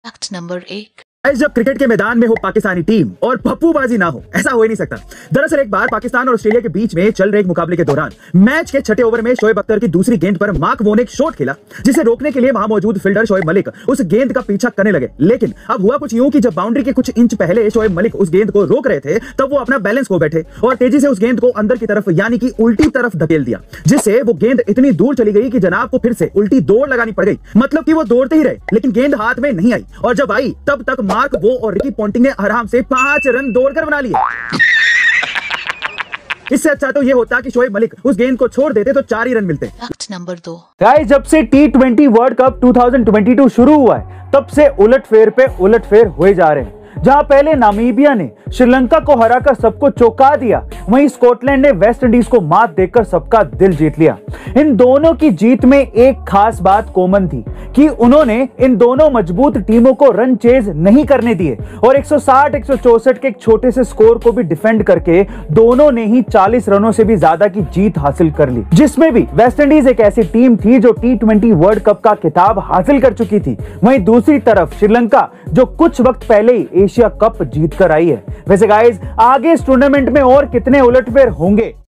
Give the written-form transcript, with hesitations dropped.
Fact number 1। जब cricket के मैदान में हो पाकिस्तानी टीम और पप्पूबाजी ना हो, ऐसा हो ही नहीं सकता। दरअसल एक बार पाकिस्तान और ऑस्ट्रेलिया के बीच में चल रहे एक मुकाबले के दौरान मैच के छठे ओवर में शोएब अख्तर की दूसरी गेंद पर मार्क वोन एक शॉट खेला, जिसे रोकने के लिए वहां मौजूद फील्डर शोएब मलिक उस गेंद का पीछा करने लगे। लेकिन अब हुआ कुछ यूं कि जब बाउंड्री के कुछ इंच पहले शोएब मलिक उस गेंद को रोक रहे थे, तब वो अपना बैलेंस खो बैठे और तेजी से उस गेंद को अंदर की तरफ यानी कि उल्टी तरफ धकेल दिया, जिससे वो गेंद इतनी दूर चली गई कि जनाब को फिर से उल्टी दौड़ लगानी पड़ गई। मतलब कि वो दौड़ते ही रहे लेकिन गेंद हाथ में नहीं आई, और जब आई तब तक मार्क वो और रिकी पॉन्टिंग ने आराम से 5 रन दौड़कर बना लिए। इससे अच्छा तो ये होता कि शोएब मलिक उस गेंद को छोड़ देते तो 4 ही रन मिलते। Fact number 2। गाइस, जब से T20 वर्ल्ड कप 2022 शुरू हुआ है, तब से उलटफेर पे उलटफेर हुए जा रहे हैं। जहां पहले नामीबिया ने श्रीलंका को हराकर सबको चौंका दिया, वहीं स्कॉटलैंड ने वेस्ट इंडीज को मात देकर सबका दिल जीत लिया। इन दोनों की जीत में एक खास बात कॉमन थी कि उन्होंने इन दोनों मजबूत टीमों को रन चेज नहीं करने दिए और 160-164 के एक छोटे से स्कोर को भी डिफेंड करके दोनों ने ही 40 रनों से भी ज्यादा की जीत हासिल कर ली, जिसमें भी वेस्ट इंडीज एक ऐसी टीम थी जो T20 वर्ल्ड कप का खिताब हासिल कर चुकी थी। वहीं दूसरी तरफ श्रीलंका जो कुछ वक्त पहले ही एशिया कप जीत कर आई है। वैसे गाइस, आगे इस टूर्नामेंट में और कितने उलटफेर होंगे